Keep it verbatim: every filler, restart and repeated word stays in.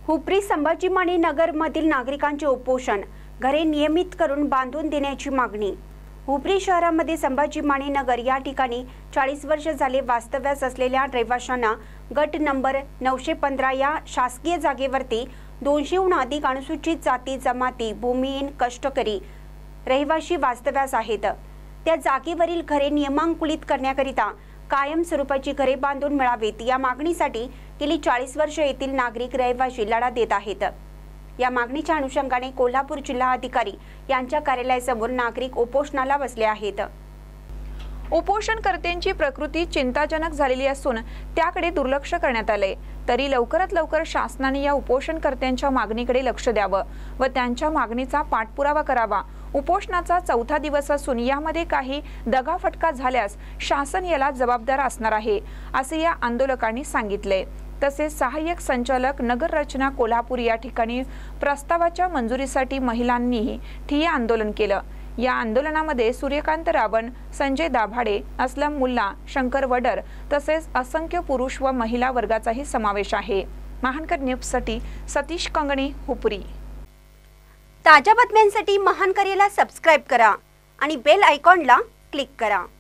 हुपरी संभाजी माने नगर मधील नागरिकांचे उपोषण, घरे नियमित करून बांधून देण्याची मागणी। हुपरी शहरामध्ये संभाजी माने नगर या ठिकाणी चाळीस वर्ष झाले वास्तव्यास असलेल्या रहिवाशांना गट नंबर नऊशे पंधरा या शासकीय जागेवरती दोनशेहून अधिक अनुसूचित जाती जमाती भूमिहीन कष्टकरी रहिवासी वास्तव्यास आहेत। त्या जागेवरील घरे नियमांकुलित करण्याकरिता कायम स्वरूपाची घरे बांधून मिळावीत या मागणीसाठी गेली चाळीस वर्ष येथील नागरिक रहिवासी लढा देत आहेत। या मागणीच्या अनुषंगाने कोल्हापूर जिल्हा अधिकारी यांच्या कार्यालयासमोर नागरिक उपोषणाला बसले आहेत। उपोषणकर्त्यांची प्रकृती चिंताजनक झालेली असून त्याकडे दुर्लक्ष करण्यात आले। तरी लवकरात लवकर शासनाने या उपोषणकर्त्यांच्या मागणीकडे लक्ष द्यावं व त्यांच्या मागणीचा पाठपुरावा करावा। उपोषणाचा चौथा दिवस असून यामध्ये काही दगाफटका झाल्यास शासन याला जबाबदार असणार आहे, असे या आंदोलकांनी सांगितले। तसेच सहाय्यक संचालक नगर रचना कोल्हापूर या ठिकाणी प्रस्तावाच्या मंजुरीसाठी महिलांनी ठिय्या आंदोलन केलं। या आंदोलनामध्ये सूर्यकांत रावण, संजय दाभाडे, असलम मुल्ला, शंकर वडर तसेच असंख्य पुरुष व महिला वर्गाचाही समावेश आहे। महानकर न्यूजसाठी सतीश कंगणे, हुपरी। ताज्या बातम्यांसाठी महानकरेला सबस्क्राइब करा आणि बेल आयकॉनला क्लिक करा।